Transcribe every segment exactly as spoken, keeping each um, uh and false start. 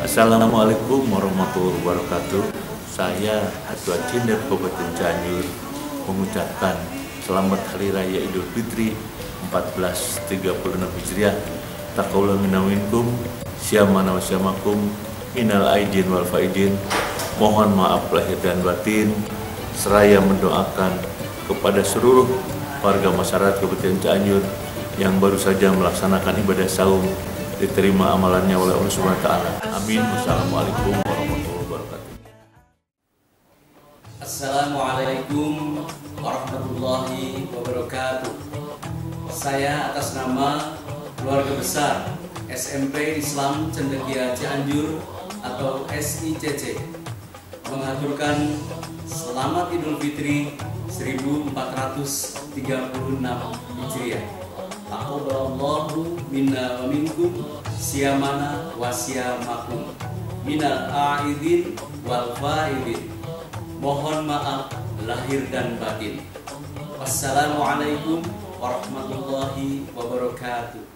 Assalamualaikum warahmatullahi wabarakatuh. Saya Ketua Cinder Kabupaten Cianjur mengucapkan selamat Hari Raya Idul Fitri seribu empat ratus tiga puluh enam Hijriah. Taqabbal minna minkum, syamana wa syamakum, minal aidin wal faidin. Mohon maaf lahir dan batin. Seraya mendoakan kepada seluruh warga masyarakat Kabupaten Cianjur yang baru saja melaksanakan ibadah saum, diterima amalannya oleh Allah Subhanahu wa taala. Amin. Wassalamualaikum warahmatullahi wabarakatuh. Assalamualaikum warahmatullahi wabarakatuh. Saya atas nama keluarga besar S M P Islam Cendekia Cianjur atau S I C C mengaturkan Selamat Idul Fitri seribu empat ratus tiga puluh enam Hijriah. Taqabbalallahu minna wa minkum, syamana wa syamakum, minal aidin wal faidin. Mohon maaf lahir dan batin. Wassalamualaikum warahmatullahi wabarakatuh.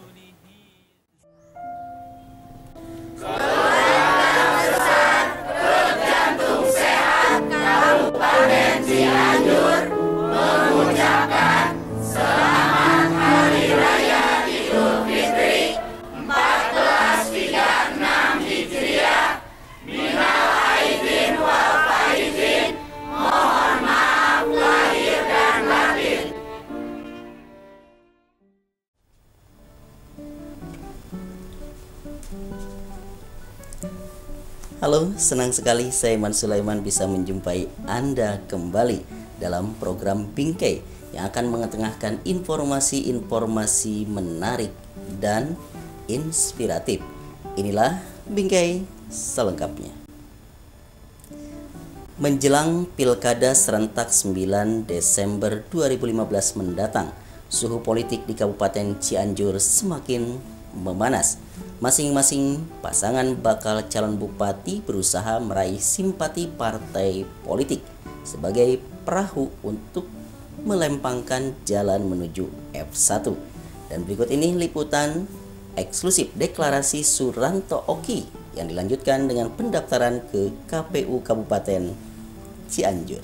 Berjantung sehat Kabupaten Cianjur mengucapkan selamat Hari Raya Idul Fitri seribu empat ratus tiga puluh enam Hijriah. Minal aidin wal faizin. Mohon maaf lahir dan batin. Halo, senang sekali saya Iman Sulaiman bisa menjumpai Anda kembali dalam program Bingkai yang akan mengetengahkan informasi-informasi menarik dan inspiratif. Inilah Bingkai selengkapnya. Menjelang Pilkada serentak sembilan Desember dua ribu lima belas mendatang, suhu politik di Kabupaten Cianjur semakin memanas. Masing-masing pasangan bakal calon bupati berusaha meraih simpati partai politik sebagai perahu untuk melempangkan jalan menuju F satu. Dan berikut ini liputan eksklusif deklarasi Suranto Oki yang dilanjutkan dengan pendaftaran ke K P U Kabupaten Cianjur.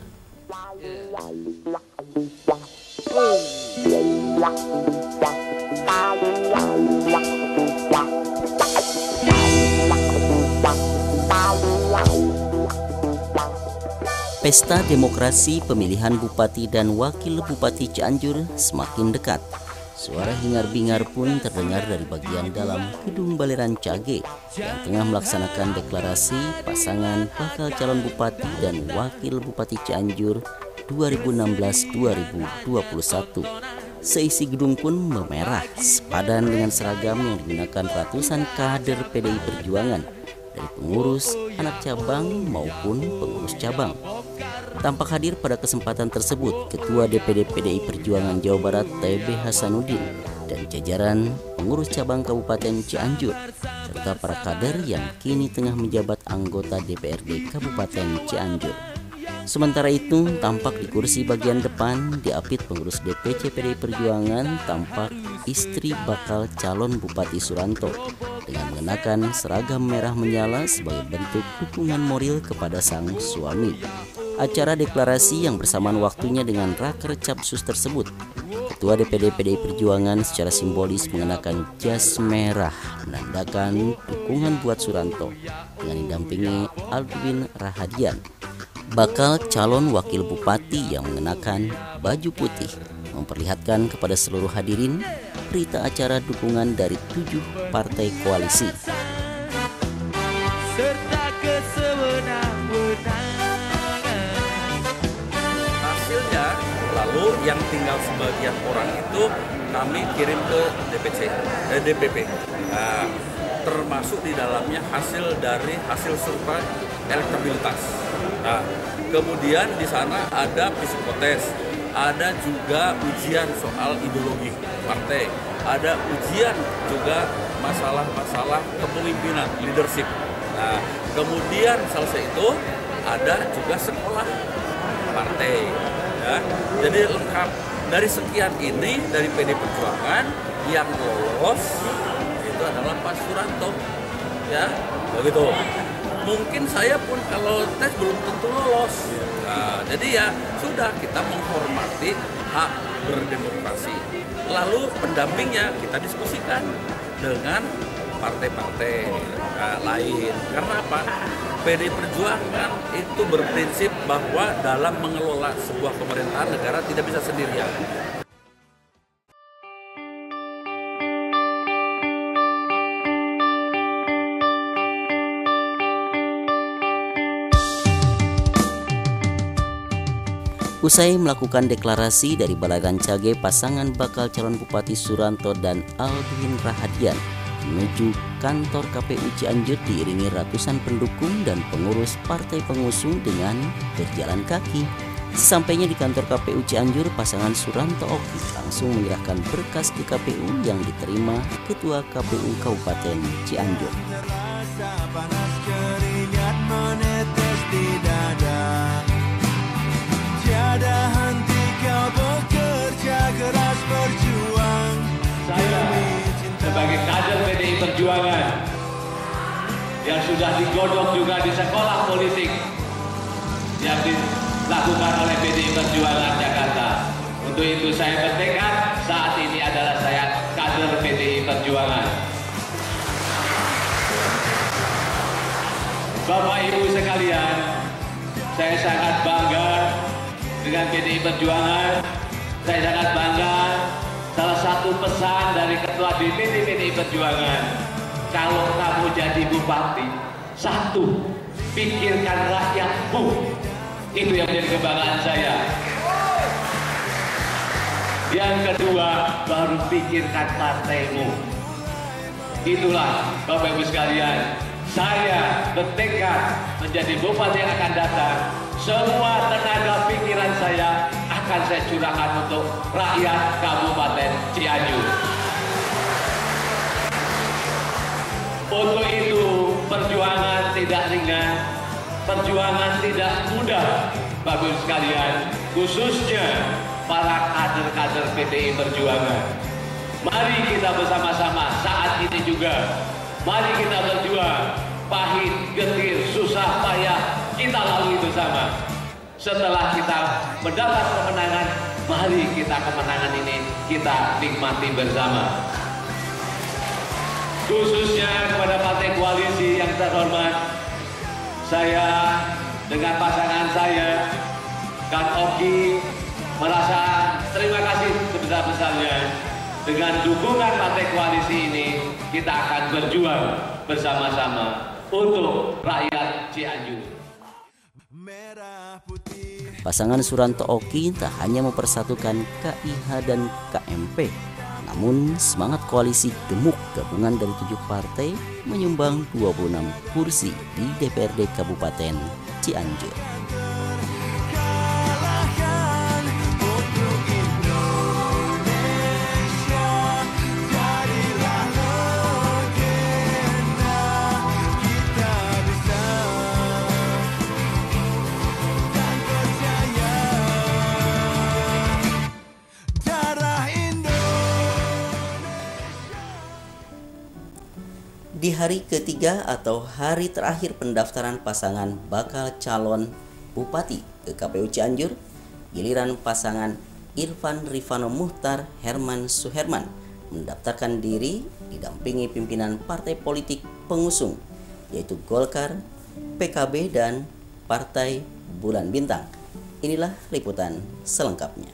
Pesta demokrasi pemilihan bupati dan wakil bupati Cianjur semakin dekat. Suara hingar-bingar pun terdengar dari bagian dalam gedung Balai Rancage yang tengah melaksanakan deklarasi pasangan bakal calon bupati dan wakil bupati Cianjur dua ribu enam belas dua ribu dua puluh satu. Seisi gedung pun memerah sepadan dengan seragam yang digunakan ratusan kader P D I Perjuangan dari pengurus anak cabang maupun pengurus cabang. Tampak hadir pada kesempatan tersebut Ketua D P D P D I Perjuangan Jawa Barat T B Hasanuddin dan jajaran pengurus cabang Kabupaten Cianjur serta para kader yang kini tengah menjabat anggota D P R D Kabupaten Cianjur. Sementara itu, tampak di kursi bagian depan diapit pengurus D P C P D I Perjuangan tampak istri bakal calon Bupati Suranto dengan mengenakan seragam merah menyala sebagai bentuk dukungan moral kepada sang suami. Acara deklarasi yang bersamaan waktunya dengan raker Capsus tersebut, Ketua D P D P D I Perjuangan secara simbolis mengenakan jas merah menandakan dukungan buat Suranto dengan didampingi Aldwin Rahadian, bakal calon wakil bupati yang mengenakan baju putih, memperlihatkan kepada seluruh hadirin berita acara dukungan dari tujuh partai koalisi. Serta kesewenang-wenangan. Hasilnya lalu yang tinggal sebagian orang itu kami kirim ke D P C, eh, D P P. Nah, termasuk di dalamnya hasil dari hasil survei elektabilitas. Nah, kemudian di sana ada psikotes, ada juga ujian soal ideologi partai, ada ujian juga masalah-masalah kepemimpinan, leadership. Nah, kemudian selesai itu ada juga sekolah partai. Ya. Jadi lengkap dari sekian ini dari P D Perjuangan yang lolos itu adalah Pak Suranto. ya begitu. Mungkin saya pun kalau tes belum tentu lolos. Nah, jadi ya sudah, kita menghormati hak berdemokrasi. Lalu pendampingnya kita diskusikan dengan partai-partai uh, lain. Karena apa? P D I Perjuangan itu berprinsip bahwa dalam mengelola sebuah pemerintahan negara tidak bisa sendirian. Usai melakukan deklarasi dari Balai Rancage, pasangan bakal calon Bupati Suranto dan Aldwin Rahadian menuju kantor K P U Cianjur diiringi ratusan pendukung dan pengurus partai pengusung dengan berjalan kaki. Sesampainya di kantor K P U Cianjur, pasangan Suranto Oki langsung menyerahkan berkas ke K P U yang diterima Ketua K P U Kabupaten Cianjur. Tiada henti kau bekerja keras berjuang. Saya sebagai kader P D I Perjuangan yang sudah digodok juga di sekolah politik yang dilakukan oleh P D I Perjuangan Jakarta. Untuk itu saya bertekad saat ini adalah saya kader P D I Perjuangan. Bapak Ibu sekalian, saya sangat bangga dengan P D I Perjuangan. Saya sangat bangga. Salah satu pesan dari Ketua D P D P D I Perjuangan, kalau kamu jadi bupati, satu, pikirkan rakyatmu. Itu yang menjadi kebanggaan saya. Yang kedua, baru pikirkan partaimu. Itulah Bapak Ibu sekalian, saya bertekad menjadi bupati yang akan datang. Semua tenaga pikiran saya akan saya curahkan untuk rakyat Kabupaten Cianjur. Untuk itu perjuangan tidak ringan, perjuangan tidak mudah, Bapak Ibu sekalian, khususnya para kader-kader P D I Perjuangan. Mari kita bersama-sama saat ini juga, mari kita berjuang, pahit, getir, susah, payah, kita lalui bersama. Setelah kita mendapat kemenangan, mari kita kemenangan ini kita nikmati bersama. Khususnya kepada partai koalisi yang terhormat, saya dengan pasangan saya, Kang Oki, merasa terima kasih sebesar-besarnya. Dengan dukungan partai koalisi ini, kita akan berjuang bersama-sama untuk rakyat Cianjur. Pasangan Suranto Oki tak hanya mempersatukan K I H dan K M P, namun semangat koalisi gemuk gabungan dari tujuh partai menyumbang dua puluh enam kursi di D P R D Kabupaten Cianjur. Di hari ketiga atau hari terakhir pendaftaran pasangan bakal calon bupati ke K P U Cianjur, giliran pasangan Irfan Rifano Muhtar Herman Suherman mendaftarkan diri didampingi pimpinan partai politik pengusung yaitu Golkar, P K B, dan Partai Bulan Bintang. Inilah liputan selengkapnya.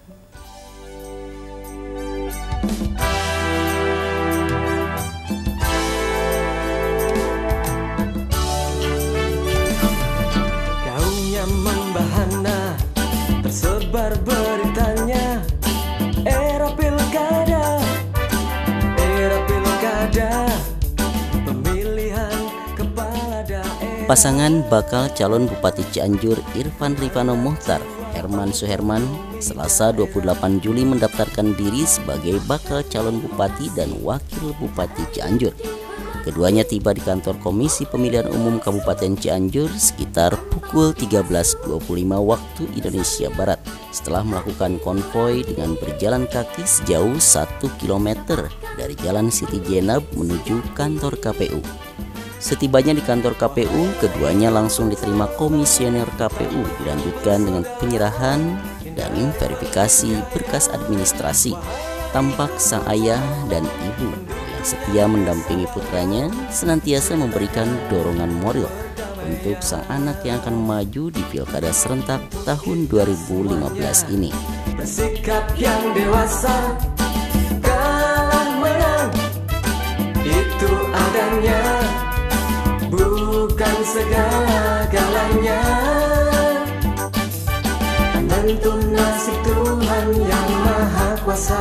Membahana tersebar beritanya, era pilkada, era pilkada, pemilihan kepala daerah. Pasangan bakal calon Bupati Cianjur Irfan Rifano Muhtar Herman Suherman Selasa dua puluh delapan Juli mendaftarkan diri sebagai bakal calon Bupati dan Wakil Bupati Cianjur. Keduanya tiba di kantor Komisi Pemilihan Umum Kabupaten Cianjur sekitar pukul tiga belas dua puluh lima waktu Indonesia Barat setelah melakukan konvoi dengan berjalan kaki sejauh satu kilometer dari Jalan Siti Jenab menuju kantor K P U. Setibanya di kantor K P U, keduanya langsung diterima komisioner K P U, dilanjutkan dengan penyerahan dan verifikasi berkas administrasi. Tampak sang ayah dan ibu yang setia mendampingi putranya senantiasa memberikan dorongan moral untuk sang anak yang akan maju di Pilkada serentak tahun dua ribu lima belas ini. Bersikap yang dewasa, kalah menang itu adanya, bukan segala-galanya. Menentu nasib Tuhan yang Maha Kuasa.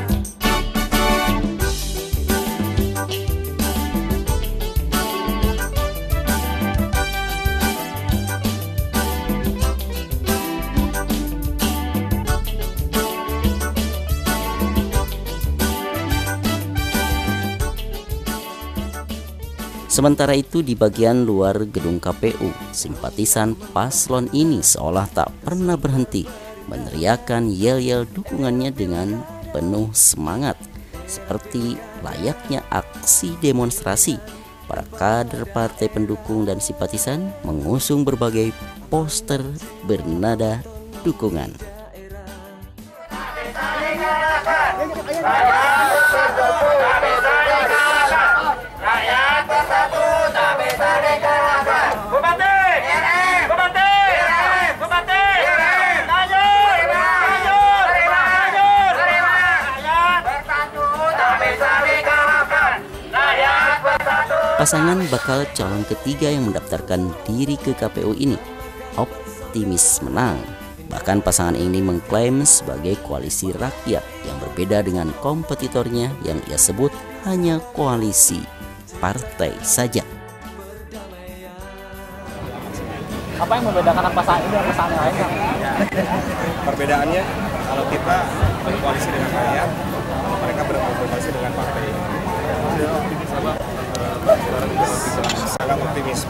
Sementara itu di bagian luar gedung K P U, simpatisan paslon ini seolah tak pernah berhenti meneriakan yel-yel dukungannya dengan penuh semangat. Seperti layaknya aksi demonstrasi, para kader partai pendukung dan simpatisan mengusung berbagai poster bernada dukungan. Pasangan bakal calon ketiga yang mendaftarkan diri ke K P U ini optimis menang. Bahkan pasangan ini mengklaim sebagai koalisi rakyat yang berbeda dengan kompetitornya yang ia sebut hanya koalisi partai saja. Apa yang membedakan pasangan ini dengan pasangan lain? Perbedaannya, kalau kita berkoalisi dengan rakyat, mereka berkoalisi dengan partai. Sangat optimis.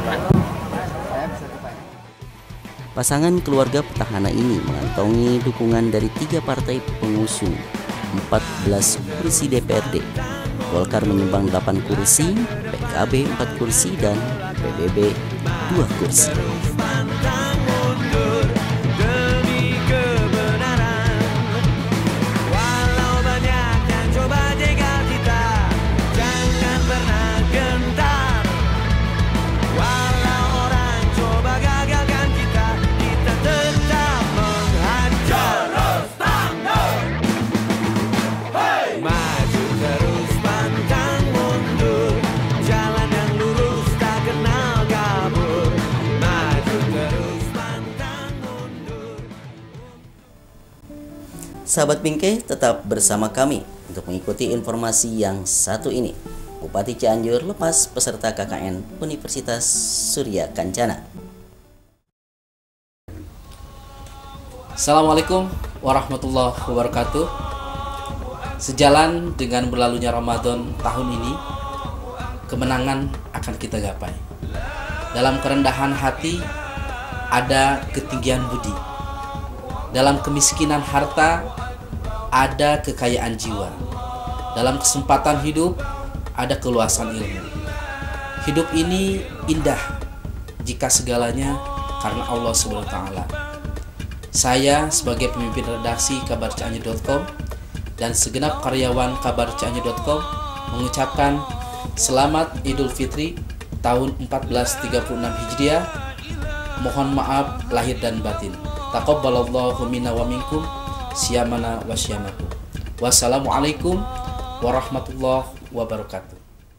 Pasangan keluarga petahana ini mengantongi dukungan dari tiga partai pengusung, empat belas kursi D P R D. Golkar menyumbang delapan kursi, P K B empat kursi, dan P B B dua kursi. Sahabat Bingkai, tetap bersama kami untuk mengikuti informasi yang satu ini. Bupati Cianjur lepas peserta K K N Universitas Surya Kencana. Assalamualaikum warahmatullahi wabarakatuh. Sejalan dengan berlalunya Ramadan tahun ini, kemenangan akan kita gapai. Dalam kerendahan hati ada ketinggian budi. Dalam kemiskinan harta ada kekayaan jiwa. Dalam kesempatan hidup ada keluasan ilmu. Hidup ini indah jika segalanya karena Allah subhanahu wa taala. Saya sebagai pemimpin redaksi kabar cianjur titik com dan segenap karyawan kabar cianjur titik com mengucapkan selamat Idul Fitri tahun seribu empat ratus tiga puluh enam Hijriah. Mohon maaf lahir dan batin. Taqabbalallahu minna wa minkum siyamana wa syamakum. Wassalamualaikum warahmatullahi wabarakatuh.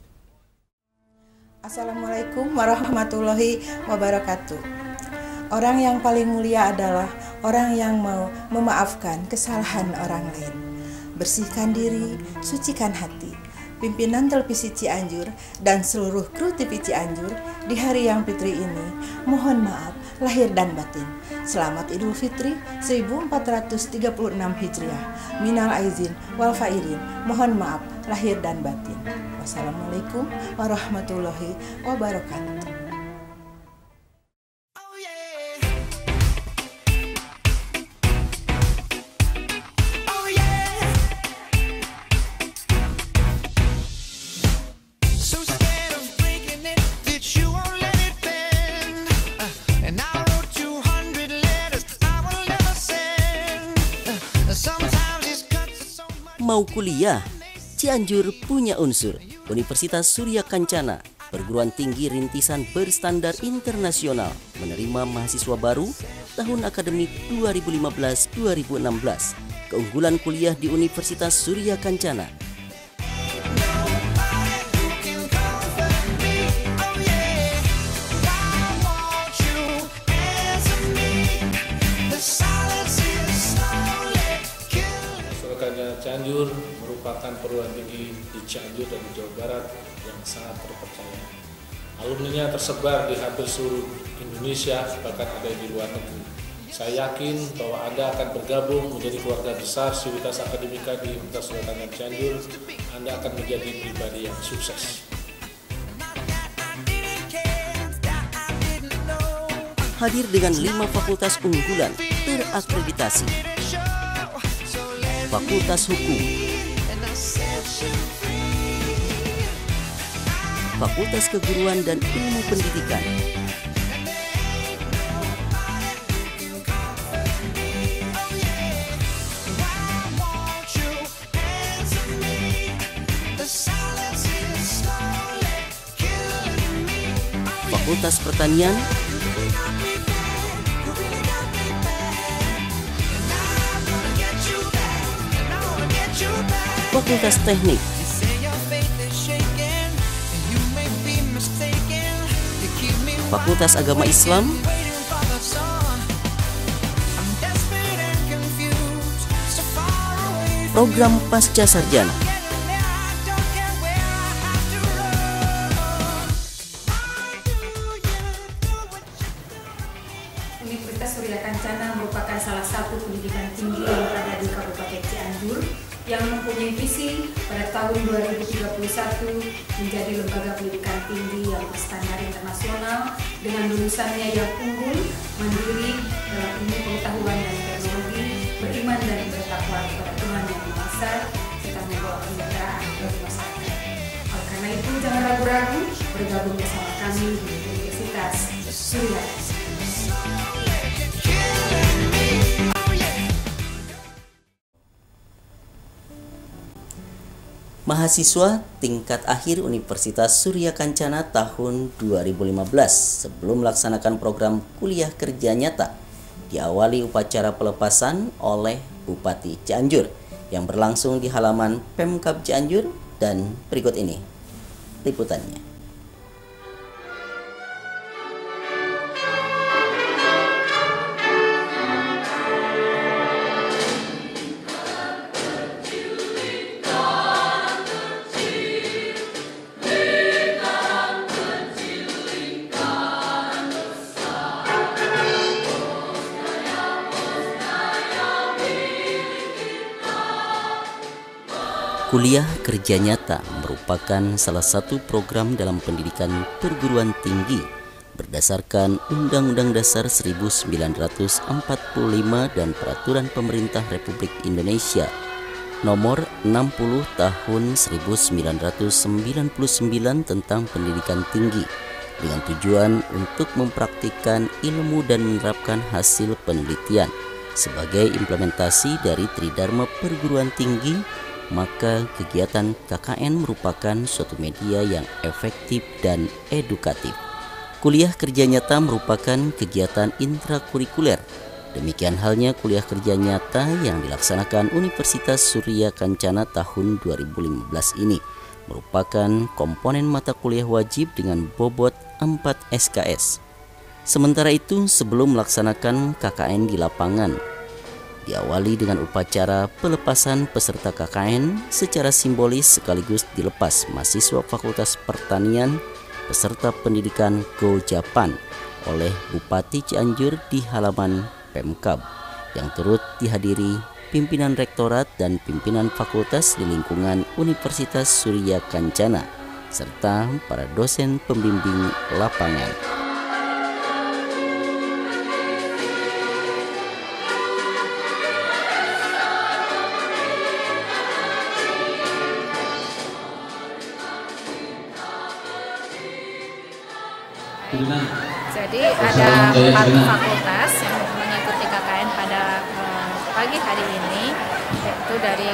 Assalamualaikum warahmatullahi wabarakatuh. Orang yang paling mulia adalah orang yang mau memaafkan kesalahan orang lain. Bersihkan diri, sucikan hati. Pimpinan Televisi Cianjur dan seluruh kru T V Cianjur di hari yang fitri ini mohon maaf lahir dan batin. Selamat Idul Fitri seribu empat ratus tiga puluh enam Hijriah. Minal aizin wal faizin. Mohon maaf lahir dan batin. Wassalamualaikum warahmatullahi wabarakatuh. Mau kuliah? Cianjur punya unsur. Universitas Surya Kancana, perguruan tinggi rintisan berstandar internasional, menerima mahasiswa baru tahun akademik dua ribu lima belas dua ribu enam belas. Keunggulan kuliah di Universitas Surya Kancana. Cianjur merupakan perguruan tinggi di Cianjur dan di Jawa Barat yang sangat terpercaya. Alumninya tersebar di hampir seluruh Indonesia, bahkan ada di luar negeri. Saya yakin bahwa Anda akan bergabung menjadi keluarga besar Sivitas Akademika di Universitas Surya Kancana Cianjur. Anda akan menjadi pribadi yang sukses. Hadir dengan lima fakultas unggulan terakreditasi. Fakultas Hukum, Fakultas Keguruan dan Ilmu Pendidikan, Fakultas Pertanian, Fakultas Teknik, Fakultas Agama Islam, Program Pasca Sarjana. Universitas Surya Kancana merupakan salah satu pendidikan tinggi yang berada di Kabupaten Cianjur yang mempunyai visi pada tahun dua ribu tiga puluh satu menjadi lembaga pendidikan tinggi yang berstandar internasional dengan lulusannya yang unggul, mandiri dalam ilmu pengetahuan dan teknologi, beriman dan bertakwa kepada Tuhan Yang Maha Esa, serta membawa kemitraan bagi masyarakat. Oleh karena itu, jangan ragu-ragu bergabung bersama kami di Universitas Surya Kancana. Mahasiswa tingkat akhir Universitas Surya Kancana tahun dua ribu lima belas sebelum melaksanakan program kuliah kerja nyata diawali upacara pelepasan oleh Bupati Cianjur yang berlangsung di halaman Pemkab Cianjur, dan berikut ini liputannya. Kuliah Kerja Nyata merupakan salah satu program dalam pendidikan perguruan tinggi berdasarkan Undang-Undang Dasar seribu sembilan ratus empat puluh lima dan Peraturan Pemerintah Republik Indonesia Nomor enam puluh Tahun seribu sembilan ratus sembilan puluh sembilan tentang pendidikan tinggi, dengan tujuan untuk mempraktikkan ilmu dan menerapkan hasil penelitian sebagai implementasi dari Tridharma Perguruan Tinggi. Maka kegiatan K K N merupakan suatu media yang efektif dan edukatif. Kuliah Kerja Nyata merupakan kegiatan intrakurikuler. Demikian halnya kuliah kerja nyata yang dilaksanakan Universitas Surya Kancana tahun dua ribu lima belas ini merupakan komponen mata kuliah wajib dengan bobot empat S K S. Sementara itu, sebelum melaksanakan K K N di lapangan, diawali dengan upacara pelepasan peserta K K N secara simbolis sekaligus dilepas mahasiswa Fakultas Pertanian peserta pendidikan Go Japan oleh Bupati Cianjur di halaman Pemkab, yang turut dihadiri pimpinan rektorat dan pimpinan fakultas di lingkungan Universitas Surya Kancana serta para dosen pembimbing lapangan. Jadi ada empat fakultas yang mengikuti K K N pada uh, pagi hari ini, yaitu dari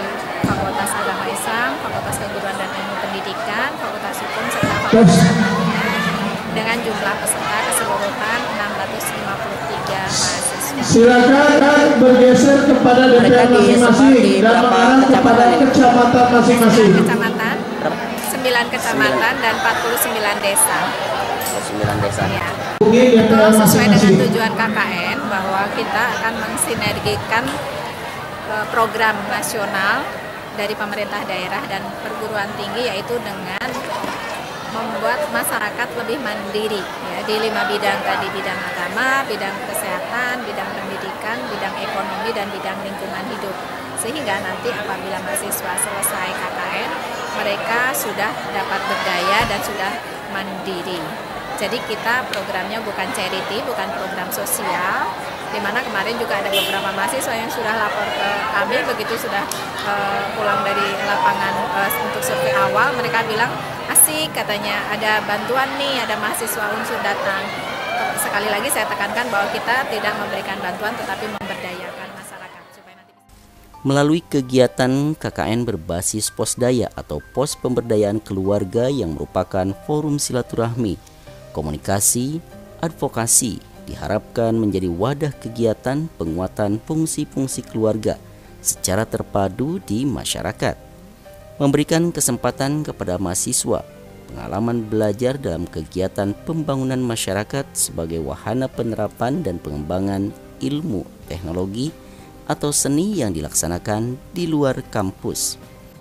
Fakultas Agama Islam, Fakultas Keguruan dan Ilmu Pendidikan, Fakultas Hukum, serta Fakultas dengan jumlah peserta keseluruhan enam ratus lima puluh tiga mahasiswa. Silakan bergeser kepada D P R masing-masing dan mengarah kepada kecamatan masing-masing. Kecamatan, sembilan kecamatan dan empat puluh sembilan desa. sembilan desa. Ya. Itu sesuai dengan tujuan K K N bahwa kita akan mensinergikan uh, program nasional dari pemerintah daerah dan perguruan tinggi, yaitu dengan membuat masyarakat lebih mandiri ya, di lima bidang tadi, bidang agama, bidang kesehatan, bidang pendidikan, bidang ekonomi, dan bidang lingkungan hidup. Sehingga nanti apabila mahasiswa selesai K K N, mereka sudah dapat berdaya dan sudah mandiri. Jadi kita programnya bukan charity, bukan program sosial, di mana kemarin juga ada beberapa mahasiswa yang sudah lapor ke kami begitu sudah uh, pulang dari lapangan uh, untuk survei awal, mereka bilang asik, katanya ada bantuan nih, ada mahasiswa unsur datang. Sekali lagi saya tekankan bahwa kita tidak memberikan bantuan tetapi memberdayakan masyarakat supaya nanti bisa. Melalui kegiatan K K N berbasis Posdaya atau Pos Pemberdayaan Keluarga yang merupakan forum silaturahmi, komunikasi, advokasi diharapkan menjadi wadah kegiatan penguatan fungsi-fungsi keluarga secara terpadu di masyarakat, memberikan kesempatan kepada mahasiswa pengalaman belajar dalam kegiatan pembangunan masyarakat sebagai wahana penerapan dan pengembangan ilmu teknologi atau seni yang dilaksanakan di luar kampus.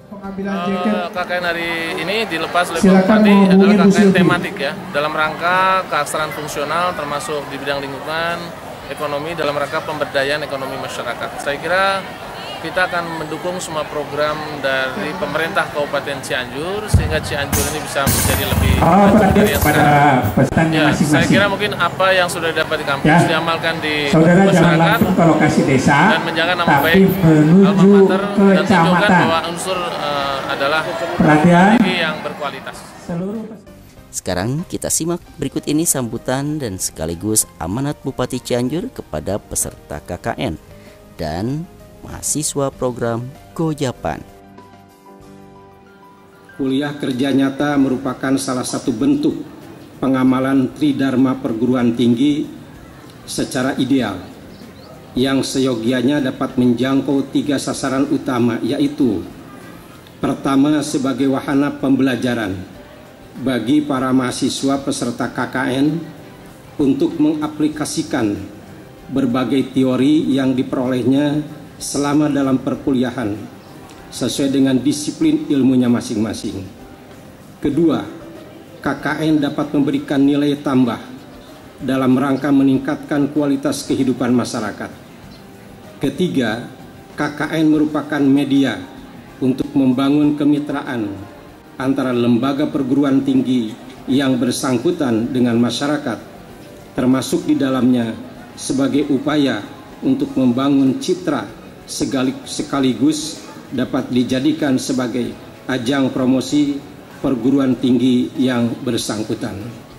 Uh, K K N hari ini dilepas oleh Bupati adalah K K N tematik ya, dalam rangka keaksaraan fungsional termasuk di bidang lingkungan, ekonomi, dalam rangka pemberdayaan ekonomi masyarakat. Saya kira kita akan mendukung semua program dari pemerintah Kabupaten Cianjur sehingga Cianjur ini bisa menjadi lebih oh, dari yang pada pesannya ya, masing-masing. Saya kira mungkin apa yang sudah dapat di kampus ya, diamalkan di saudara masyarakat jangan langsung ke lokasi desa, dan menjaga nama tapi baik menuju alma mater ke dan tunjukkan kecamatan. bahwa unsur uh, adalah perhatian yang berkualitas. Sekarang kita simak berikut ini sambutan dan sekaligus amanat Bupati Cianjur kepada peserta K K N dan mahasiswa program Gojapan. Kuliah kerja nyata merupakan salah satu bentuk pengamalan Tridharma perguruan tinggi secara ideal yang seyogianya dapat menjangkau tiga sasaran utama, yaitu pertama, sebagai wahana pembelajaran bagi para mahasiswa peserta K K N untuk mengaplikasikan berbagai teori yang diperolehnya selama dalam perkuliahan sesuai dengan disiplin ilmunya masing-masing. Kedua, K K N dapat memberikan nilai tambah dalam rangka meningkatkan kualitas kehidupan masyarakat. Ketiga, K K N merupakan media untuk membangun kemitraan antara lembaga perguruan tinggi yang bersangkutan dengan masyarakat, termasuk di dalamnya sebagai upaya untuk membangun citra sekaligus dapat dijadikan sebagai ajang promosi perguruan tinggi yang bersangkutan.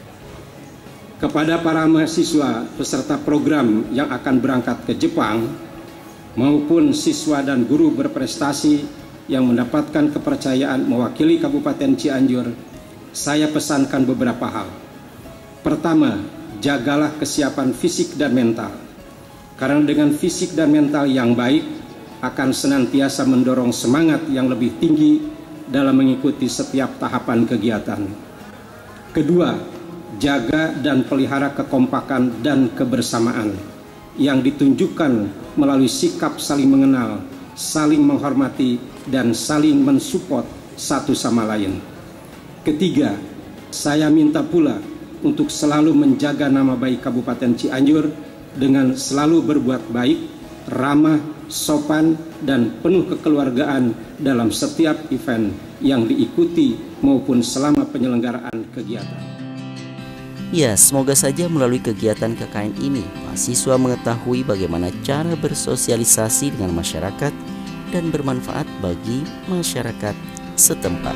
Kepada para mahasiswa peserta program yang akan berangkat ke Jepang maupun siswa dan guru berprestasi yang mendapatkan kepercayaan mewakili Kabupaten Cianjur, saya pesankan beberapa hal. Pertama, jagalah kesiapan fisik dan mental, karena dengan fisik dan mental yang baik akan senantiasa mendorong semangat yang lebih tinggi dalam mengikuti setiap tahapan kegiatan. Kedua, jaga dan pelihara kekompakan dan kebersamaan yang ditunjukkan melalui sikap saling mengenal, saling menghormati, dan saling mensupport satu sama lain. Ketiga, saya minta pula untuk selalu menjaga nama baik Kabupaten Cianjur dengan selalu berbuat baik, ramah, sopan, dan penuh kekeluargaan dalam setiap event yang diikuti maupun selama penyelenggaraan kegiatan. Ya, semoga saja melalui kegiatan K K N ini, mahasiswa mengetahui bagaimana cara bersosialisasi dengan masyarakat dan bermanfaat bagi masyarakat setempat.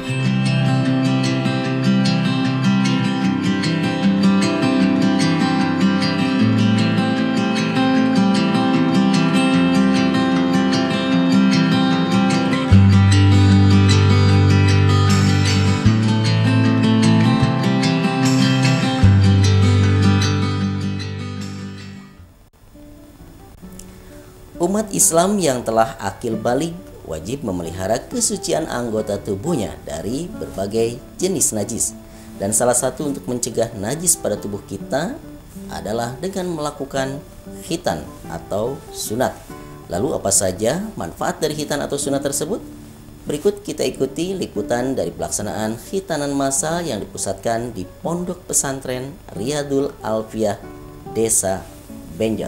Umat Islam yang telah akil balik wajib memelihara kesucian anggota tubuhnya dari berbagai jenis najis. Dan salah satu untuk mencegah najis pada tubuh kita adalah dengan melakukan khitan atau sunat. Lalu apa saja manfaat dari khitan atau sunat tersebut? Berikut kita ikuti liputan dari pelaksanaan khitanan massal yang dipusatkan di Pondok Pesantren Riyadul Alfiyah, Desa Benjot.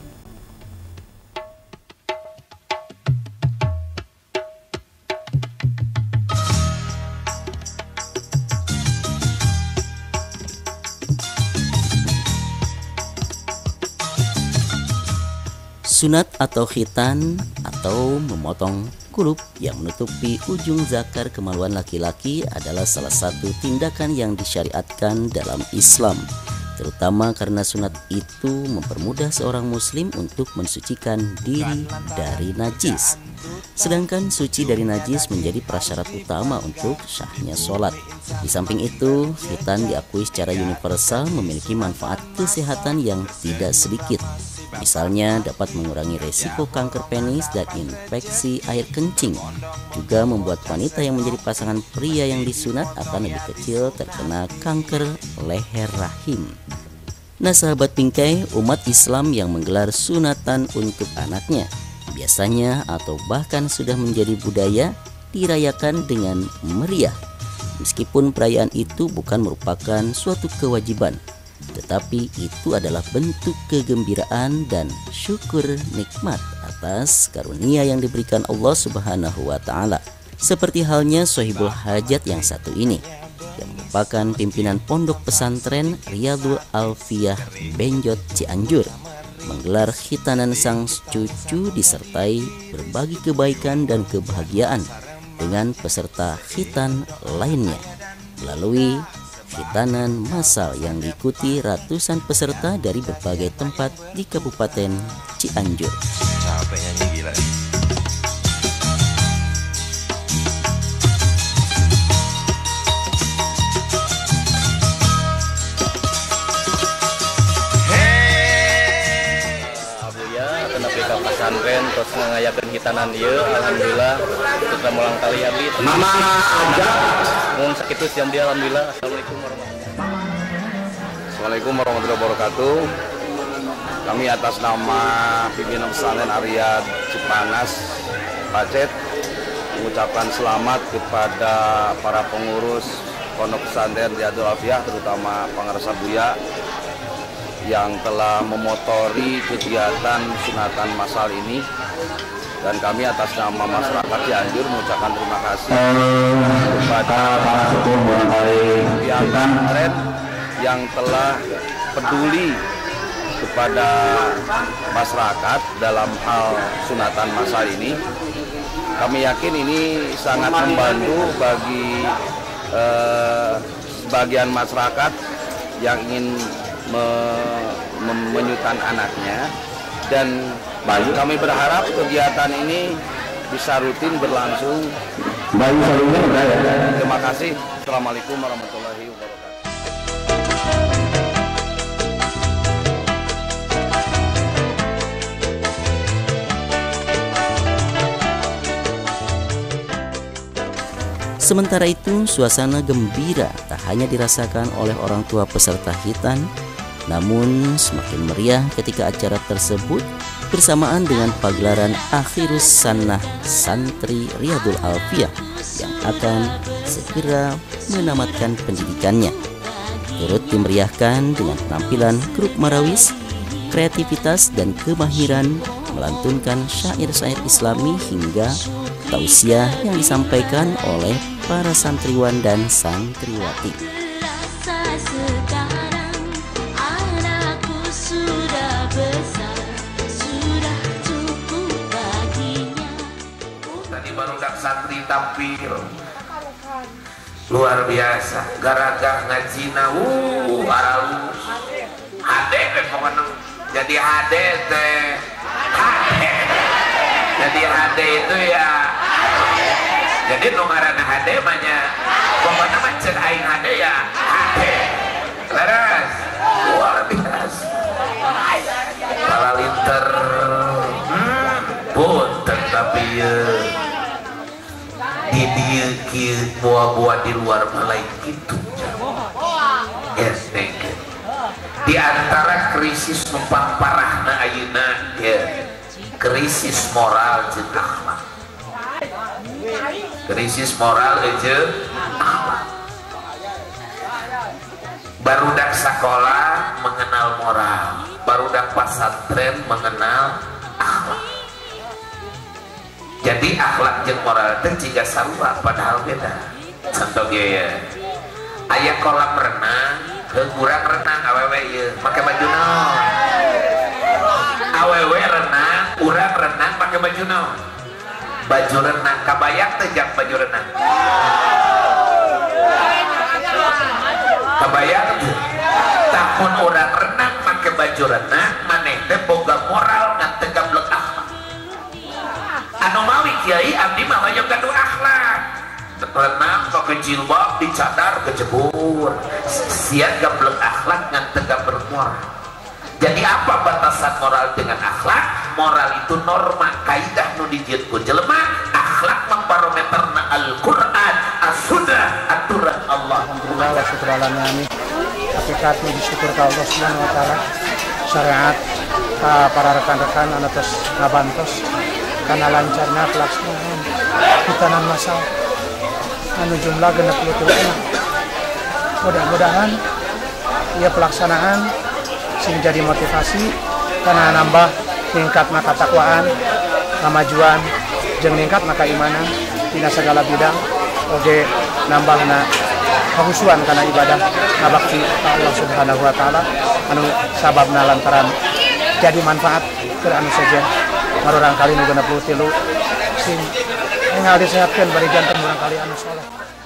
Sunat atau khitan atau memotong kulup yang menutupi ujung zakar kemaluan laki-laki adalah salah satu tindakan yang disyariatkan dalam Islam, terutama karena sunat itu mempermudah seorang muslim untuk mensucikan diri dari najis. Sedangkan suci dari najis menjadi prasyarat utama untuk syahnya sholat. Di samping itu, khitan diakui secara universal memiliki manfaat kesehatan yang tidak sedikit. Misalnya dapat mengurangi resiko kanker penis dan infeksi air kencing. Juga membuat wanita yang menjadi pasangan pria yang disunat akan lebih kecil terkena kanker leher rahim. Nah sahabat bingkai, umat Islam yang menggelar sunatan untuk anaknya biasanya atau bahkan sudah menjadi budaya dirayakan dengan meriah. Meskipun perayaan itu bukan merupakan suatu kewajiban, tetapi itu adalah bentuk kegembiraan dan syukur nikmat atas karunia yang diberikan Allah Subhanahu wa Ta'ala. Seperti halnya Sohibul Hajat yang satu ini, yang merupakan pimpinan Pondok Pesantren Riyadul Alfiyah Benjot Cianjur, menggelar khitanan sang cucu disertai berbagi kebaikan dan kebahagiaan dengan peserta khitan lainnya melalui khitanan massal yang diikuti ratusan peserta dari berbagai tempat di Kabupaten Cianjur. Capek nyanyi gila. Pesantren terus ngayakeun khitanan ieu alhamdulillah kita mulang kali abdi mama aja mun sakitu siam dia alhamdulillah. Assalamualaikum warahmatullahi wabarakatuh. Assalamualaikum warahmatullahi wabarakatuh. Kami atas nama pimpinan pesantren Ariyad Cipanas Pacet mengucapkan selamat kepada para pengurus Pondok Pesantren Riyadul Alfiyah, terutama Pangarsa Buya yang telah memotori kegiatan sunatan massal ini, dan kami atas nama masyarakat Cianjur mengucapkan terima kasih kepada pihak pesantren yang telah peduli kepada masyarakat dalam hal sunatan massal ini. Kami yakin ini sangat membantu bagi eh, sebagian masyarakat yang ingin menyutan anaknya, dan kami berharap kegiatan ini bisa rutin berlangsung. Terima kasih. Assalamualaikum warahmatullahi wabarakatuh. Sementara itu, suasana gembira tak hanya dirasakan oleh orang tua peserta khitan, namun semakin meriah ketika acara tersebut bersamaan dengan pagelaran Akhirus Sanah Santri Riyadul Alfiyah yang akan segera menamatkan pendidikannya. Turut dimeriahkan dengan penampilan grup marawis, kreativitas dan kemahiran melantunkan syair-syair Islami hingga tausiah yang disampaikan oleh para santriwan dan santriwati. Tadi barudak santri tampil luar biasa, gara-gara ngajina uh aralus hade teh pokoknya jadi hade teh hade jadi hade itu ya jadi numarana hade banyak pokoknya macet aing hade ya hade leres luar biasa para linter hmm. kieu buah-buah di luar mulai gitu. Yes, thank you. Di antara krisis numpang parahna ayeuna ya, krisis moral jeung akhlak. Krisis moral jeung akhlak. Barudak sekolah mengenal moral, barudak pesantren mengenal akhlak. Jadi akhlak jeung moral teh jiga sarua padahal beda. Contoh ya, aya kolam renang, kurang renang awewe ieu make baju naon? Awewe renang, urang renang make baju naon? Baju renang kabayang teh jak baju renang. Kabayang teh. Tahun urang renang make baju renang, maneh teh boga moral ngan teu gablek akhlak. Anu mawi kiai abdi mah hoyong gaduh akhlak. Renang pakai jilbab dicadar kecebur, siat gablek akhlak ngan teu gablek moral. Jadi apa batasan moral dengan akhlak? Moral itu norma kaidah nu dijieun ku jelema, akhlak membarometerna Al-Qur'an, as-sunnah, aturan Allah. Alhamdulillah wa syukur alamin. Hakikat nu disyukur ka Allah Subhanahu wa taala. Syariat ka para rekan-rekan anu tos ngabantos kana lancarna pelaksanaan hutanan masal anu jumlah genep puluh tilu. Mudah-mudahan ia pelaksanaan sing jadi motivasi karena nambah tingkat maka takwaan, kemajuan, jeung ningkat maka imanan dina segala bidang, oge nambahna kehusuan karena ibadah ngabakti ka Allah Subhanahu wa taala anu sababna lantaran jadi manfaat keur anu sejen marurang kali nu genep puluh tilu sing ningali disehatkeun bari janten urang kali anu saleh.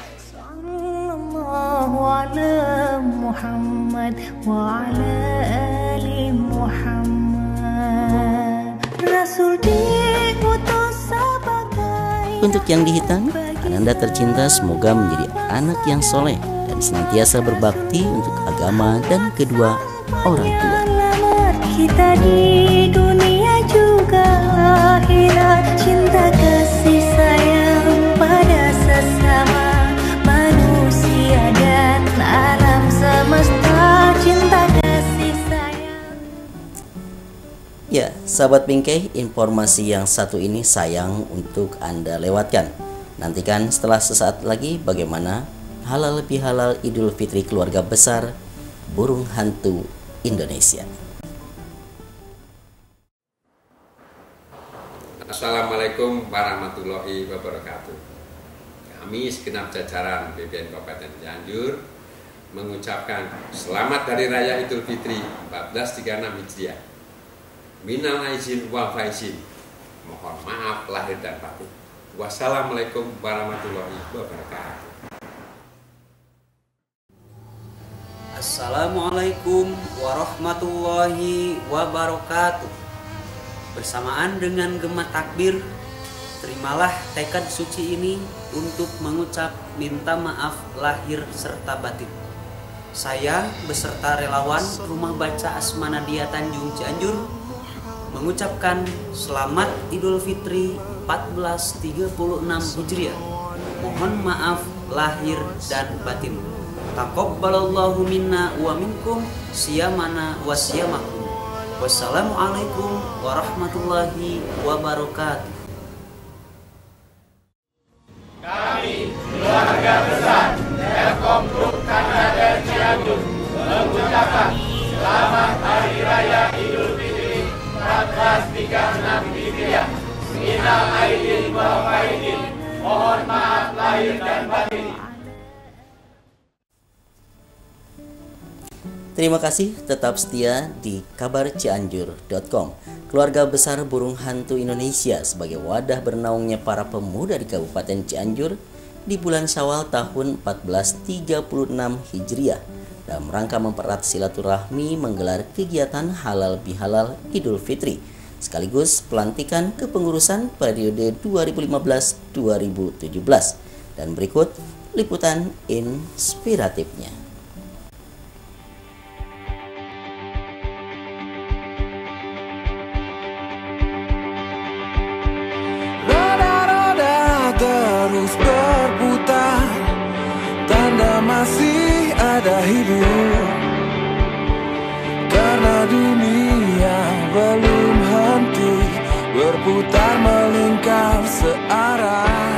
Sallallahu ala Muhammad wa ala ali Muhammad. Rasul diutus sebagai. Untuk yang dihitung, Ananda tercinta semoga menjadi anak yang soleh dan senantiasa berbakti untuk agama dan kedua orang tua. Kita di dunia juga akhirat, cinta kasih sayang pada sesama manusia dan alam semesta, cinta kasih sayang. Ya, sahabat bingkai, informasi yang satu ini sayang untuk Anda lewatkan. Nantikan setelah sesaat lagi bagaimana halal bihalal Idul Fitri keluarga besar Burung Hantu Indonesia. Assalamualaikum warahmatullahi wabarakatuh. Kami segenap jajaran B P N Kabupaten Cianjur mengucapkan selamat Hari Raya Idul Fitri seribu empat ratus tiga puluh enam Hijriah. Minal aizin wal faizin. Mohon maaf lahir dan batin. Wassalamualaikum warahmatullahi wabarakatuh. Assalamualaikum warahmatullahi wabarakatuh. Bersamaan dengan gema takbir, terimalah tekad suci ini untuk mengucap minta maaf lahir serta batin. Saya beserta relawan Rumah Baca Asmanadia Tanjung Cianjur mengucapkan selamat Idul Fitri seribu empat ratus tiga puluh enam Hijriah. Mohon maaf lahir dan batin. Taqabbalallahu minna wa minkum siyamana wa siyamakum. Wassalamualaikum warahmatullahi wabarakatuh. Kami, keluarga besar Telkom Group Kanada Cianjur, mengucapkan selamat Hari Raya Idul Fitri seribu empat ratus tiga puluh enam Hijriah. Minal aidin wal faizin. Mohon maaf lahir dan batin. Terima kasih tetap setia di kabar cianjur dot com. Keluarga besar Burung Hantu Indonesia sebagai wadah bernaungnya para pemuda di Kabupaten Cianjur di bulan Syawal tahun seribu empat ratus tiga puluh enam Hijriah dalam rangka mempererat silaturahmi menggelar kegiatan halal bihalal Idul Fitri sekaligus pelantikan kepengurusan periode dua ribu lima belas sampai dua ribu tujuh belas. Dan berikut liputan inspiratifnya. Roda-roda terus ber masih ada hidup, karena dunia belum henti berputar melingkar searah.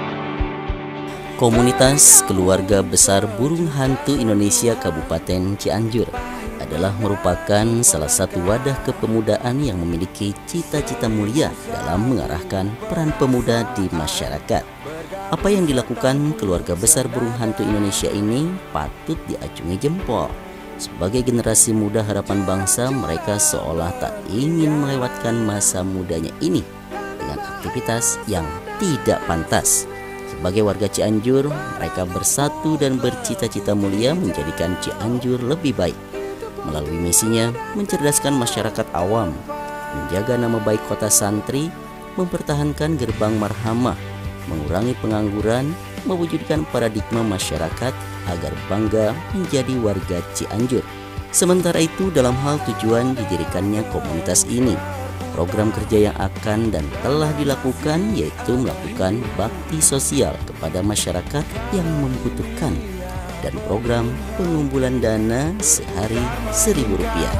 Komunitas Keluarga Besar Burung Hantu Indonesia Kabupaten Cianjur adalah merupakan salah satu wadah kepemudaan yang memiliki cita-cita mulia dalam mengarahkan peran pemuda di masyarakat. Apa yang dilakukan Keluarga Besar Burung Hantu Indonesia ini patut diacungi jempol. Sebagai generasi muda harapan bangsa, mereka seolah tak ingin melewatkan masa mudanya ini dengan aktivitas yang tidak pantas. Sebagai warga Cianjur, mereka bersatu dan bercita-cita mulia menjadikan Cianjur lebih baik. Melalui misinya, mencerdaskan masyarakat awam, menjaga nama baik kota santri, mempertahankan gerbang marhamah, mengurangi pengangguran, mewujudkan paradigma masyarakat agar bangga menjadi warga Cianjur. Sementara itu, dalam hal tujuan didirikannya komunitas ini, program kerja yang akan dan telah dilakukan yaitu melakukan bakti sosial kepada masyarakat yang membutuhkan dan program pengumpulan dana sehari seribu rupiah.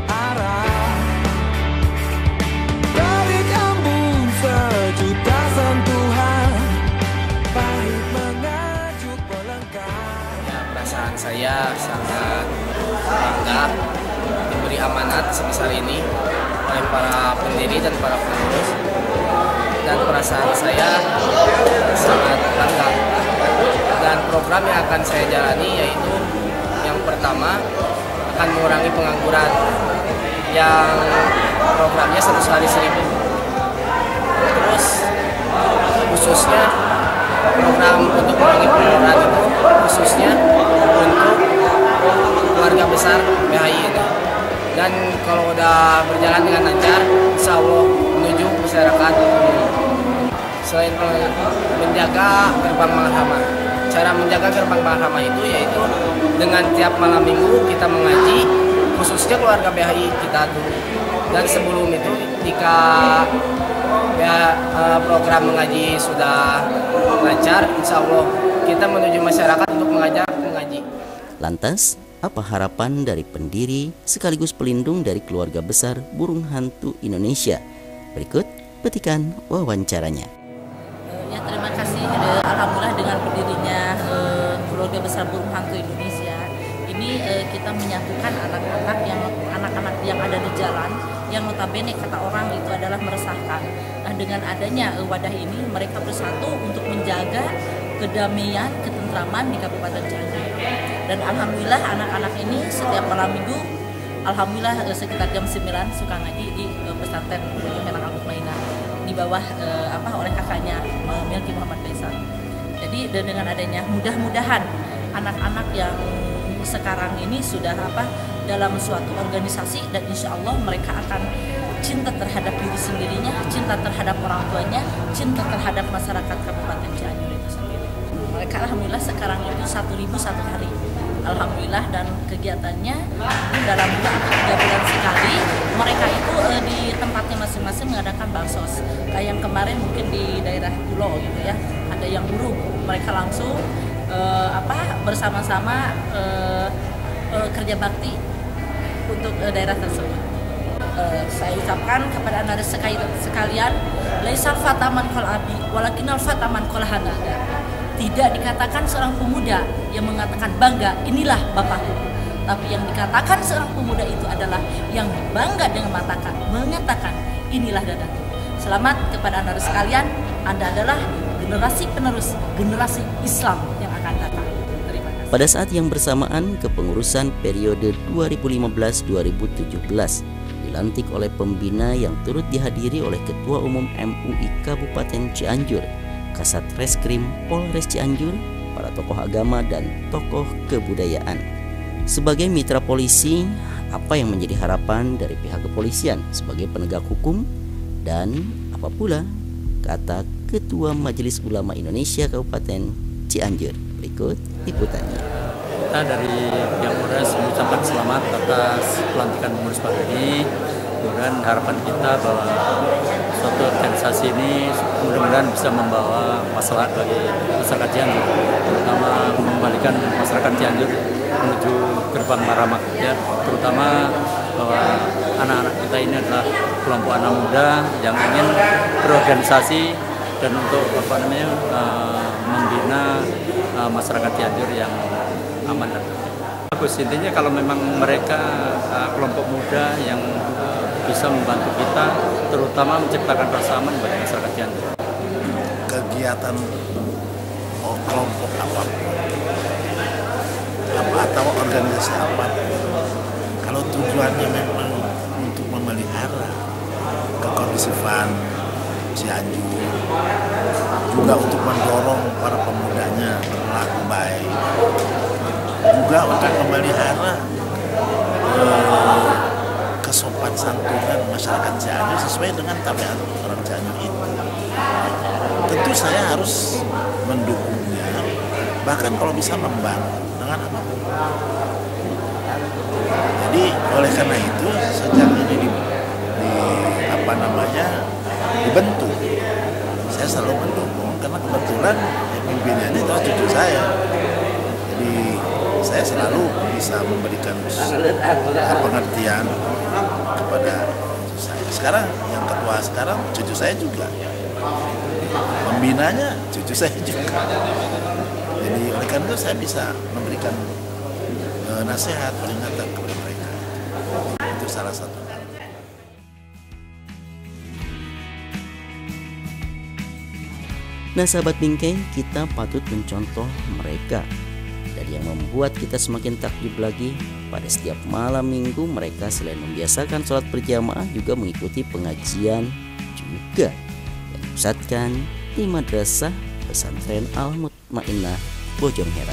Ya, perasaan saya sangat bangga diberi amanat sebesar ini oleh para pendiri dan para pengurus, dan perasaan saya sangat bangga. Dan program yang akan saya jalani yaitu yang pertama akan mengurangi pengangguran, yang programnya satu hari seribu. Terus khususnya program untuk mengurangi pengangguran itu khususnya untuk keluarga besar B H I ini. Dan kalau udah berjalan dengan lancar, insya Allah menuju masyarakat umum. Selain menjaga gerbang marhamah, cara menjaga gerbang marhamah itu yaitu dengan tiap malam minggu kita mengaji, khususnya keluarga B H I kita dulu. Dan sebelum itu, jika ya, program mengaji sudah lancar, insya Allah kita menuju masyarakat untuk mengajar mengaji. Lantas, apa harapan dari pendiri sekaligus pelindung dari Keluarga Besar Burung Hantu Indonesia? Berikut petikan wawancaranya. Ya, terima kasih. Alhamdulillah dengan berdirinya eh, Keluarga Besar Burung Hantu Indonesia ini eh, kita menyatukan anak-anak yang anak-anak yang ada di jalan yang notabene kata orang itu adalah meresahkan. Nah, dengan adanya eh, wadah ini mereka bersatu untuk menjaga kedamaian, ketentraman di Kabupaten Cianjur. Dan alhamdulillah anak-anak ini setiap malam minggu, alhamdulillah eh, sekitar jam sembilan suka ngaji di eh, pesantren Menak Al-Mutmainah di bawah eh, apa oleh kakaknya eh, Melki Muhammad Faisal. Jadi dengan adanya mudah-mudahan anak-anak yang sekarang ini sudah apa dalam suatu organisasi, dan insya Allah mereka akan cinta terhadap diri sendirinya, cinta terhadap orang tuanya, cinta terhadap masyarakat Kabupaten Cianjur itu sendiri. Mereka alhamdulillah sekarang itu satu ribu satu hari. Alhamdulillah, dan kegiatannya dalam dua atau tiga bulan sekali mereka itu eh, di tempatnya masing-masing mengadakan baksos. Kayak yang kemarin mungkin di daerah Pulau gitu ya, ada yang burung, mereka langsung eh, apa bersama-sama eh, eh, kerja bakti untuk eh, daerah tersebut. Eh, saya ucapkan kepada anda sekalian, laisal fataman qol abi walakinal fataman qol hanada. Tidak dikatakan seorang pemuda yang mengatakan bangga, inilah bapakku. Tapi yang dikatakan seorang pemuda itu adalah yang bangga dengan mengatakan, mengatakan inilah dadaku. Selamat kepada anda sekalian, anda adalah generasi penerus, generasi Islam yang akan datang. Terima kasih. Pada saat yang bersamaan, kepengurusan periode dua ribu lima belas dua ribu tujuh belas dilantik oleh pembina yang turut dihadiri oleh Ketua Umum M U I Kabupaten Cianjur, Kasat Reskrim Polres Cianjur, para tokoh agama dan tokoh kebudayaan. Sebagai mitra polisi, apa yang menjadi harapan dari pihak kepolisian sebagai penegak hukum, dan apa pula kata Ketua Majelis Ulama Indonesia Kabupaten Cianjur? Berikut liputannya. Kita dari pihak Polres mengucapkan selamat atas pelantikan pengurus baru ini, hiburan. Harapan kita bahwa suatu organisasi ini mudah-mudahan bisa membawa maslahat bagi masyarakat Cianjur, terutama mengembalikan masyarakat Cianjur menuju gerbang Maramak, ya, terutama bahwa anak-anak kita ini adalah kelompok anak muda yang ingin berorganisasi dan untuk apa namanya uh, membina uh, masyarakat Cianjur yang aman dan bagus. Intinya kalau memang mereka uh, kelompok muda yang uh, bisa membantu kita, terutama menciptakan persamaan bagi masyarakat Cianjur. Kegiatan oh, kelompok apa, apa atau organisasi apa, kalau tujuannya memang untuk memelihara kekondusifan Cianjur, juga untuk mendorong para pemudanya berlaku baik, juga untuk memelihara eh, kesopan santunan masyarakat Cianjur sesuai dengan tabiat orang Cianjur itu. Tentu saya harus mendukungnya, bahkan kalau bisa membantu dengan apapun. Jadi oleh karena itu sejak ini di, di apa namanya dibentuk, saya selalu mendukung karena kebetulan pimpinannya itu cucu saya. Jadi saya selalu bisa memberikan pengertian kepada cucu saya. Sekarang yang ketua sekarang cucu saya juga, pembinanya cucu saya juga. Jadi oleh karena itu saya bisa memberikan uh, nasihat, peringatan kepada mereka. Itu salah satu. Nah sahabat bingkai, kita patut mencontoh mereka. Dan yang membuat kita semakin takjub lagi, pada setiap malam minggu mereka selain membiasakan sholat berjamaah juga mengikuti pengajian juga yang dipusatkan di Madrasah Pesantren Al-Mutmainnah Bojongheran.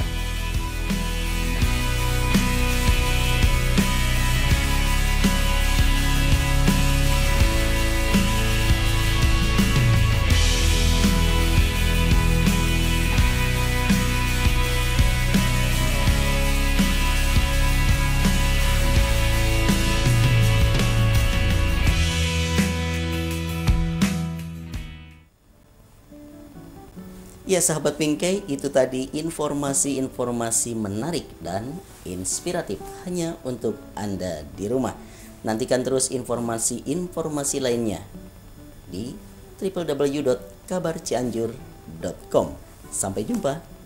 Ya sahabat bingkai, itu tadi informasi-informasi menarik dan inspiratif hanya untuk Anda di rumah. Nantikan terus informasi-informasi lainnya di w w w dot kabar cianjur dot com. Sampai jumpa.